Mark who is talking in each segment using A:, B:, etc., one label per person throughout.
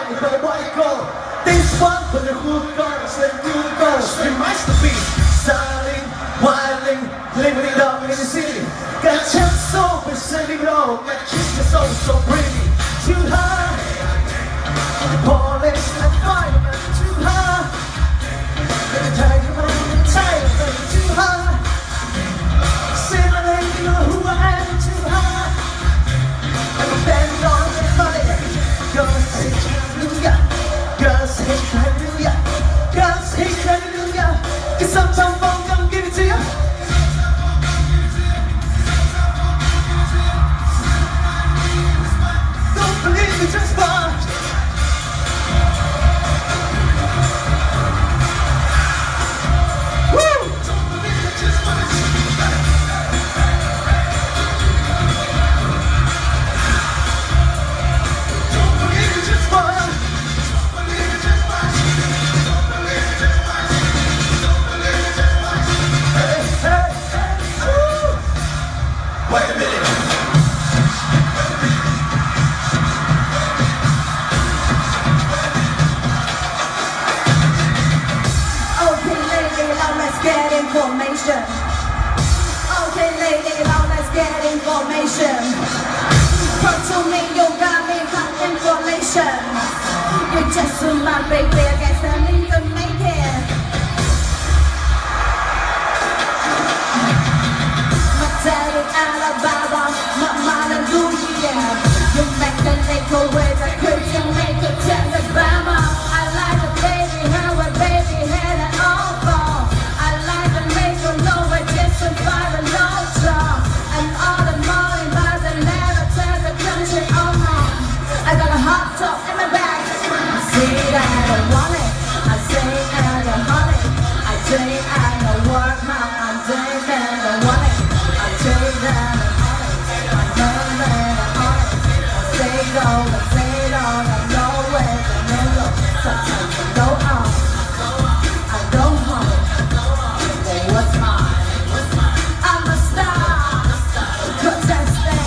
A: but white gold. This one for the hook goes and you goes. The masterpiece, styling, wilding, living it up in the city. Got chance so beside it all, my kiss is so pretty. Too high, police and firemen too high. The tiger man, too high. Say my name, you know who I am, too high. I'm a band on the money. God say hallelujah, God say hallelujah, God say hallelujah. Cause sometimes I'm gonna give it to you. Don't believe me, just watch. Wait a minute. Okay, lady, now let's get information. Okay, lady, now let's get information. Come to me, you got me got information. You just my baby, I guess I need to make it. Daddy Alabama, Mama Louisiana. You make the nickel with a curve, you make it Alabama. I like the baby hair with baby head and all fall. I like the nickel, no it isn't fire and no strong. And all the money by the never tell the country on home. I got a hot top in my bag. I say that I don't want it. I say I don't want it. I say I don't work, mom. I'm saying that I don't want it. Say that I know that I say it all, I know where the middle. Sometimes I go on, I go home. Say what's mine? I'm a star, cause I stay.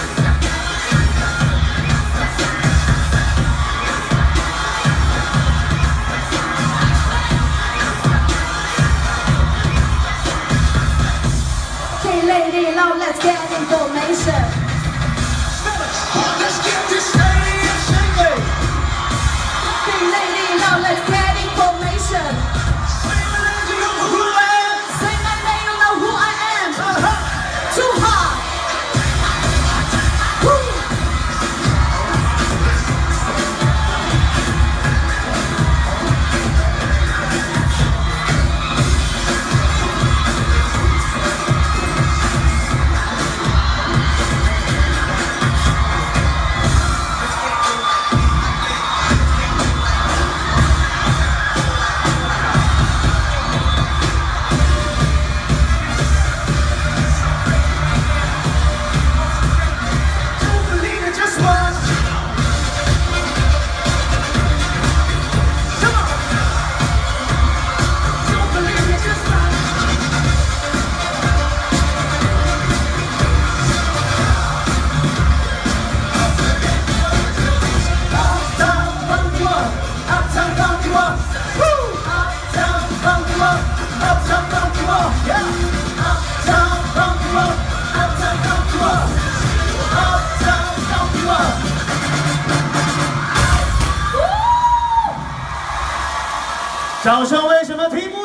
A: Okay, lady, now let's get information. Let's get this stadium shaking. Okay, lady, now let's get information. Say my name, you know who I am. Say my name, you know who I am. Too hard.掌声为什么题目？